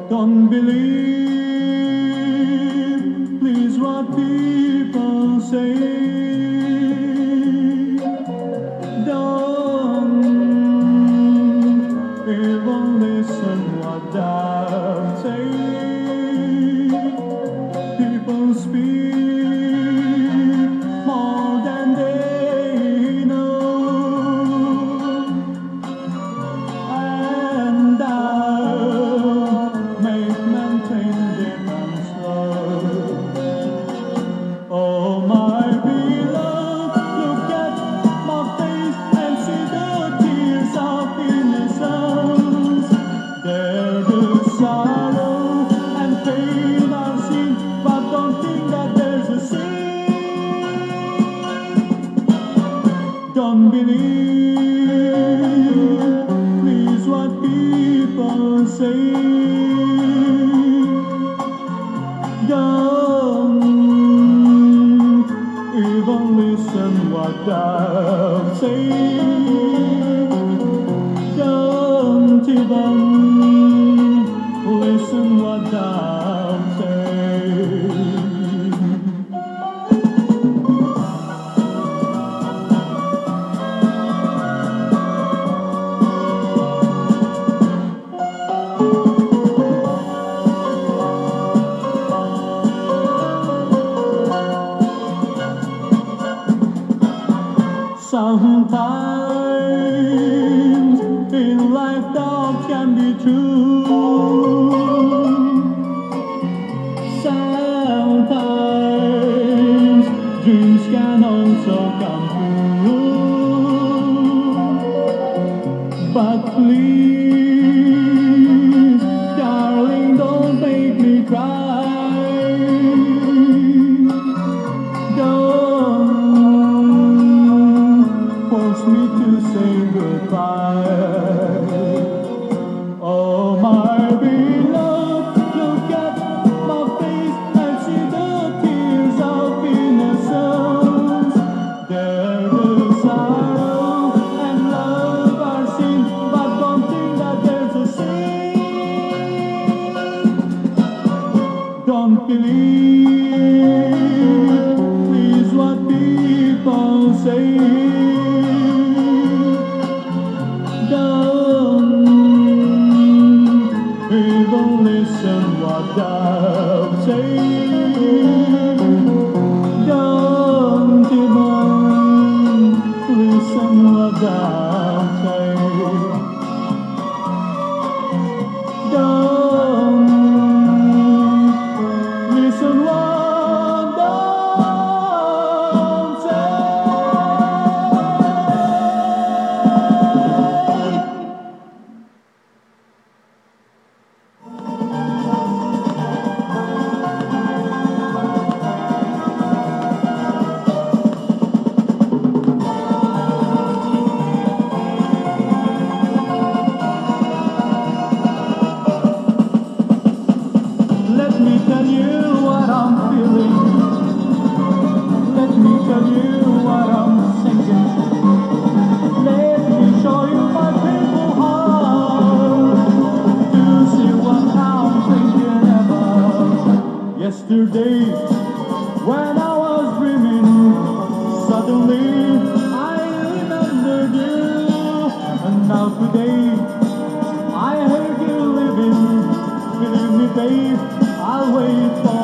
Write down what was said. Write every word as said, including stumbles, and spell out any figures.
Don't believe, please, what people say. Don't even listen what they say. People speak more than they know, and that make men think deep and slow. Oh my beloved, look at my face and see the tears of innocence. There the sorrow and pain are seen, but don't think that there's a sin. Don't believe, please, what people say. Don't even listen what they say. Don't even listen what they say. Sometimes in life doubts can be true. Sometimes dreams can also come true. But please, darling, don't make me cry. Don't force me to say goodbye. Oh my beloved, look at my face and see the tears of innocence. There the sorrow and love are seen, but don't think that there's a sin. Don't believe, please, what people say. Don't even listen what they say. Don't even listen what they say. Don't listen what they say. Let me tell you what I'm feeling. Let me tell you what I'm thinking. Let me show you my people heart to see what I'm thinking about. Yesterday, when I was dreaming, suddenly I remembered you. And now today, I heard you living. Believe me, babe, I'll wait for